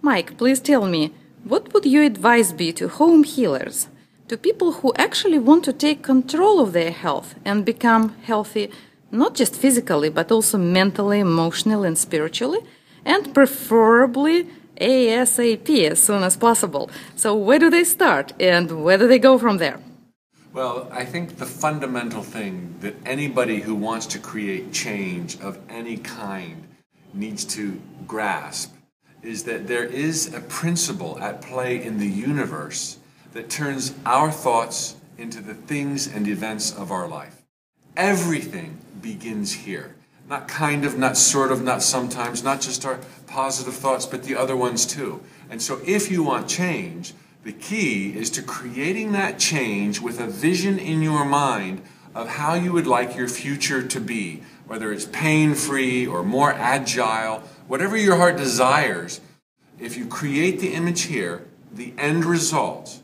Mike, please tell me, what would your advice be to home healers, to people who actually want to take control of their health and become healthy, not just physically, but also mentally, emotionally, and spiritually, and preferably ASAP, as soon as possible? So where do they start, and where do they go from there? Well, I think the fundamental thing that anybody who wants to create change of any kind needs to grasp is that there is a principle at play in the universe that turns our thoughts into the things and events of our life. Everything begins here. Not kind of, not sort of, not sometimes, not just our positive thoughts, but the other ones too. And so if you want change, the key is to creating that change with a vision in your mind of how you would like your future to be, whether it's pain-free or more agile, whatever your heart desires. If you create the image here, the end result,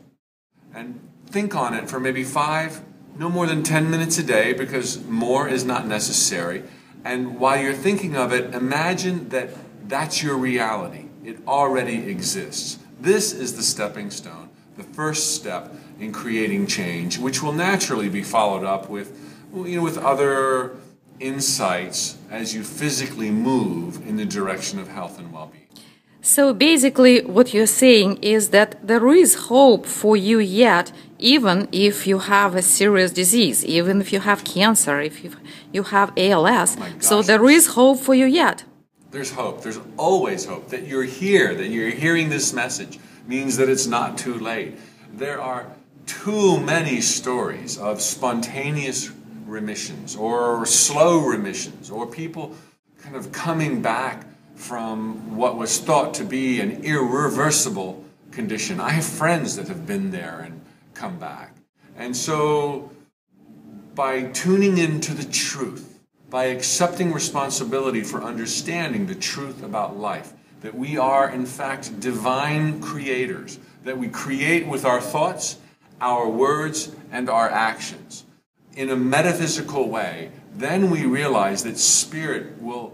and think on it for maybe 5, no more than 10 minutes a day, because more is not necessary. And while you're thinking of it, imagine that that's your reality. It already exists. This is the stepping stone, the first step in creating change, which will naturally be followed up with, with other insights as you physically move in the direction of health and well-being. So basically what you're saying is that there is hope for you yet, even if you have a serious disease, even if you have cancer, if you have ALS. So there is hope for you yet. There's hope. There's always hope. That you're here, that you're hearing this message means that it's not too late. There are too many stories of spontaneous remissions or slow remissions or people kind of coming back from what was thought to be an irreversible condition. I have friends that have been there and come back. And so by tuning into the truth, by accepting responsibility for understanding the truth about life, that we are in fact divine creators, that we create with our thoughts, our words, and our actions in a metaphysical way, then we realize that Spirit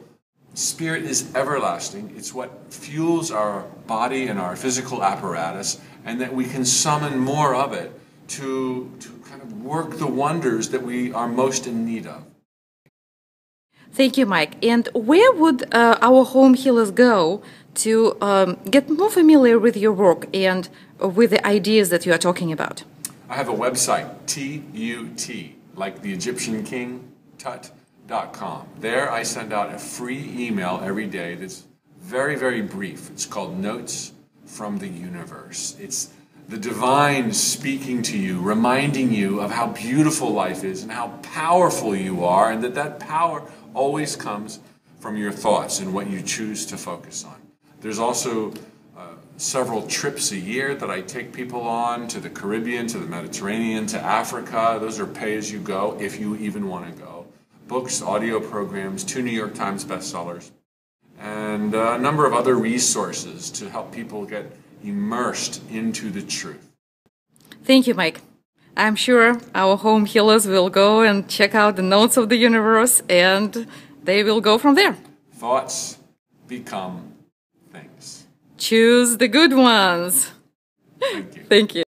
is everlasting. It's what fuels our body and our physical apparatus, and that we can summon more of it to kind of work the wonders that we are most in need of. Thank you, Mike. And where would our home healers go to get more familiar with your work and with the ideas that you are talking about? I have a website, T-U-T, like the Egyptian king, Tut.com. There I send out a free email every day that's very, very brief. It's called Notes from the Universe. It's the divine speaking to you, reminding you of how beautiful life is and how powerful you are, and that power always comes from your thoughts and what you choose to focus on. There's also several trips a year that I take people on to the Caribbean, to the Mediterranean, to Africa. Those are pay-as-you-go, if you even want to go. Books, audio programs, 2 New York Times bestsellers, and a number of other resources to help people get immersed into the truth. Thank you, Mike. I'm sure our home healers will go and check out the Notes of the Universe, and they will go from there. Thoughts become things. Choose the good ones. Thank you. Thank you.